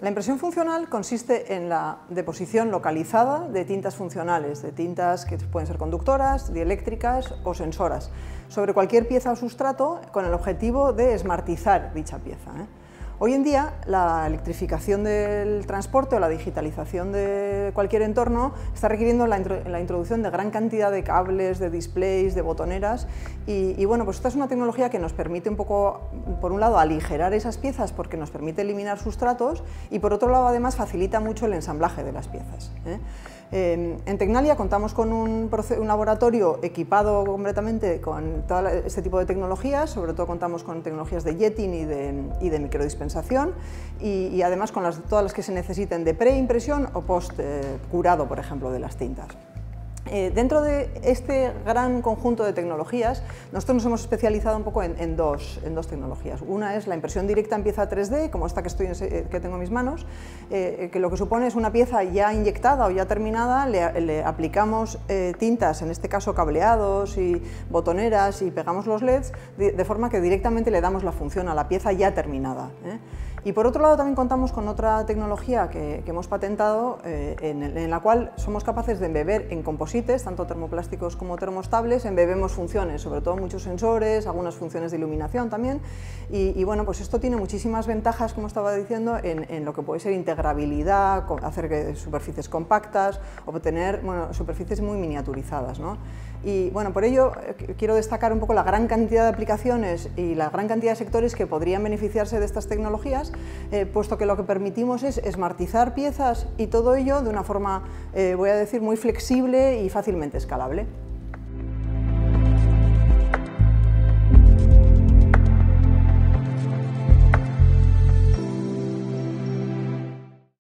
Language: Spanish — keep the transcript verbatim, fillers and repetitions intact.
La impresión funcional consiste en la deposición localizada de tintas funcionales, de tintas que pueden ser conductoras, dieléctricas o sensoras, sobre cualquier pieza o sustrato con el objetivo de esmartizar dicha pieza, ¿eh? Hoy en día, la electrificación del transporte o la digitalización de cualquier entorno está requiriendo la, la introducción de gran cantidad de cables, de displays, de botoneras y, y bueno, pues esta es una tecnología que nos permite un poco, por un lado, aligerar esas piezas porque nos permite eliminar sustratos y por otro lado, además, facilita mucho el ensamblaje de las piezas, ¿eh? Eh, en Tecnalia contamos con un, un laboratorio equipado completamente con todo este tipo de tecnologías, sobre todo contamos con tecnologías de jetting y de, y de microdispensación y, y además con las, todas las que se necesiten de preimpresión o post eh, curado, por ejemplo, de las tintas. Eh, dentro de este gran conjunto de tecnologías, nosotros nos hemos especializado un poco en, en, dos, en dos tecnologías. Una es la impresión directa en pieza tres D, como esta que, estoy en, que tengo en mis manos, eh, que lo que supone es una pieza ya inyectada o ya terminada, le, le aplicamos eh, tintas, en este caso cableados y botoneras, y pegamos los L E Ds, de, de forma que directamente le damos la función a la pieza ya terminada, ¿eh? Y por otro lado también contamos con otra tecnología que, que hemos patentado, eh, en, en la cual somos capaces de embeber en composites, tanto termoplásticos como termoestables, embebemos funciones, sobre todo muchos sensores, algunas funciones de iluminación también, y, y bueno, pues esto tiene muchísimas ventajas, como estaba diciendo, en, en lo que puede ser integrabilidad, hacer que superficies compactas, obtener, bueno, superficies muy miniaturizadas, ¿no? Y bueno, por ello eh, quiero destacar un poco la gran cantidad de aplicaciones y la gran cantidad de sectores que podrían beneficiarse de estas tecnologías, eh, puesto que lo que permitimos es esmartizar piezas y todo ello de una forma, eh, voy a decir, muy flexible y fácilmente escalable.